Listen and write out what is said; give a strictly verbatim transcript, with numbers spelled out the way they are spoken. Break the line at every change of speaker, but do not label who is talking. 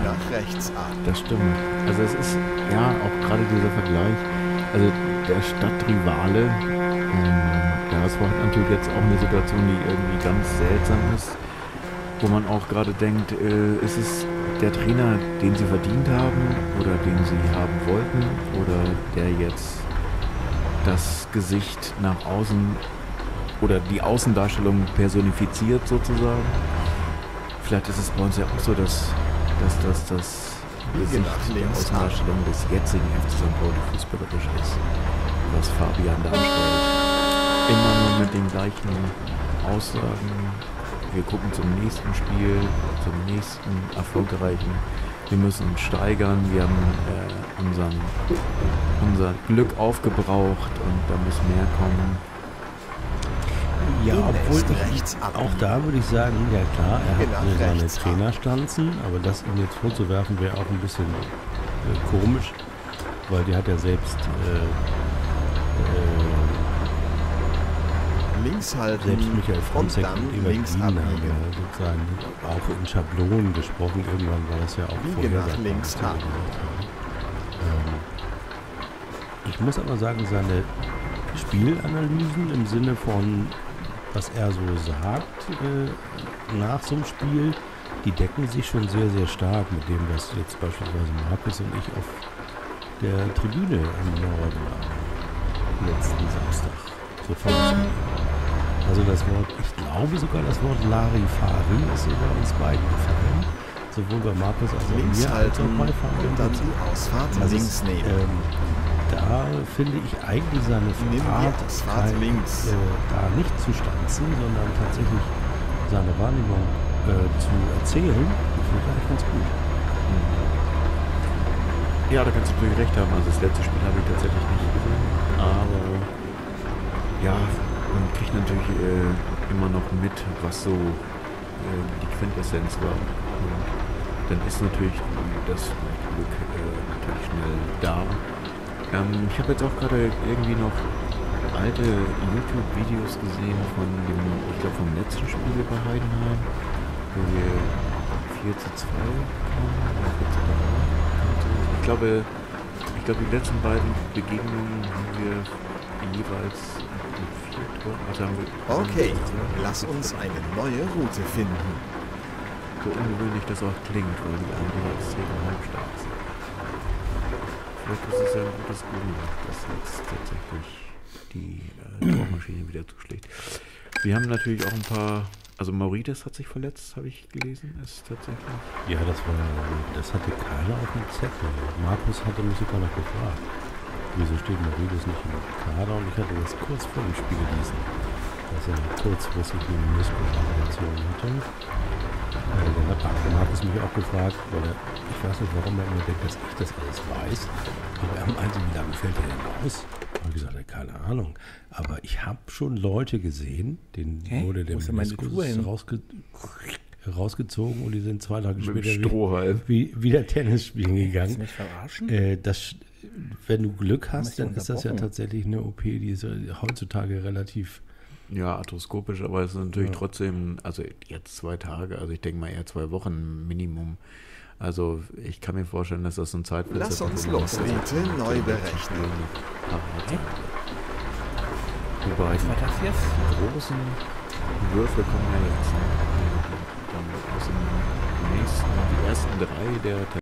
nach rechts ab.
Das stimmt. Also es ist, ja, auch gerade dieser Vergleich, also der Stadtrivale, ähm, der H S V hat natürlich jetzt auch eine Situation, die irgendwie ganz seltsam ist, wo man auch gerade denkt, äh, ist es der Trainer, den sie verdient haben oder den sie haben wollten oder der jetzt das Gesicht nach außen oder die Außendarstellung personifiziert sozusagen. Vielleicht ist es bei uns ja auch so, dass, dass, dass das Gesicht der Außendarstellung des jetzigen F C Sankt Pauli fußballerisch ist, was Fabian darstellt. Immer nur mit den gleichen Aussagen. Wir gucken zum nächsten Spiel, zum nächsten erfolgreichen. Wir müssen uns steigern, wir haben äh, unseren, unser Glück aufgebraucht und da muss mehr kommen.
Ja, obwohl ich, auch da würde ich sagen, ja klar, er hat
Genau,
seine
rechts ab.
Trainerstanzen, aber das ihm jetzt vorzuwerfen wäre auch ein bisschen äh, komisch, weil die hat er selbst äh, äh,
Links halten
selbst Michael
und
Fronzek
dann
und Ebert
links
Green haben
abbiegen.
ja sozusagen auch in Schablonen gesprochen. Irgendwann war das ja auch
Biege
vorher.
nach links ab.
Ähm, ich muss aber sagen, seine Spielanalysen im Sinne von, was er so sagt äh, nach so einem Spiel, die decken sich schon sehr, sehr stark mit dem, was jetzt beispielsweise Markus und ich auf der Tribüne im Norden am letzten Samstag so fand. Also das Wort, ich glaube sogar das Wort Larifari ist sogar uns beiden gefallen. Sowohl bei Markus als auch
Links
mir als
halten
auch bei Fabian.
und dann die Ausfahrt
Also,
links nehmen.
Ähm, da finde ich eigentlich seine
Nimm die
Art,
Ausfahrt
kein,
links.
äh, da nicht zu stanzen, sondern tatsächlich seine Wahrnehmung äh, zu erzählen, finde ich eigentlich ganz gut.
Ja, da kannst du natürlich recht haben. Also das letzte Spiel habe ich tatsächlich nicht gesehen. Aber ja, man kriegt natürlich äh, immer noch mit, was so äh, die Quintessenz war. Und dann ist natürlich das Glück äh, natürlich schnell da. Ähm, ich habe jetzt auch gerade irgendwie noch alte YouTube-Videos gesehen von dem, ich glaube vom letzten Spiel bei Heidenheim, wo wir vier zu zwei kamen, oder vier zu drei. Ich glaube, ich glaube, die letzten beiden Begegnungen haben wir jeweils mit vier Toren. Also haben wir,
Okay,
haben wir
lass uns eine neue Route finden.
so ungewöhnlich das auch klingt, weil die anderen extrem halbstark sind. Vielleicht ist es ja ein gutes Grün, dass jetzt tatsächlich die äh, Tormaschine wieder zuschlägt. Wir haben natürlich auch ein paar, also Maurides hat sich verletzt, habe ich gelesen, ist tatsächlich.
Ja, das war, das hatte keiner auf dem Zettel. Markus hatte mich sogar noch gefragt, wieso steht Maurides nicht im Kader, und ich hatte das kurz vor dem Spiel gelesen, dass er kurzfristig eine Muskeloperation hatte. Äh, dann hat Markus mich auch gefragt, weil er, ich weiß nicht, warum er immer denkt, dass ich das alles weiß, aber er meinte, wie lange fällt er denn aus? Und ich gesagt, keine Ahnung. Aber ich habe schon Leute gesehen, denen
Hä?
wurde der
Wo ist denn meine
Meniskus
Tour hin?
rausge rausgezogen und die sind zwei Tage
Mit dem
später
Strohhalm.
wie, wie, wieder Tennis spielen
Willst du
gegangen.
mich verarschen?
Äh, das, wenn du Glück hast,
Hast du
dann ist das ja
unterbrochen?
tatsächlich eine O P, die ist heutzutage relativ.
Ja, arthroskopisch, aber es ist natürlich
Ja.
trotzdem, also jetzt zwei Tage, also ich denke mal eher zwei Wochen Minimum. Also ich kann mir vorstellen, dass das ein Zeitfenster
Lass uns
wo man
los,
noch
Route neu berechnen.
parat
Hä?
sein. Wobei
Was war
die
das jetzt?
großen Würfe kommen ja jetzt. Ne? Dann aus dem nächsten, die ersten drei der